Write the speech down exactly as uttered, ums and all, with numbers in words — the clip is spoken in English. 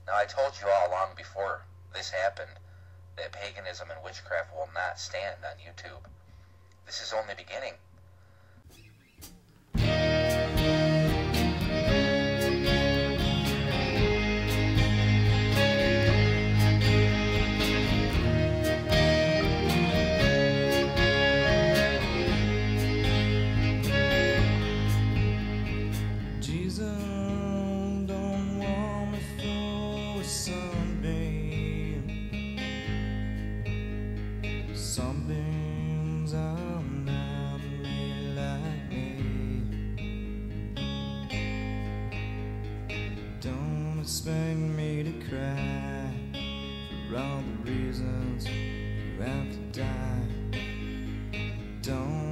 Now, I told you all along before this happened that paganism and witchcraft will not stand on YouTube. This is only beginning. Some things are not made like me. Don't expect me to cry for all the reasons you have to die. Don't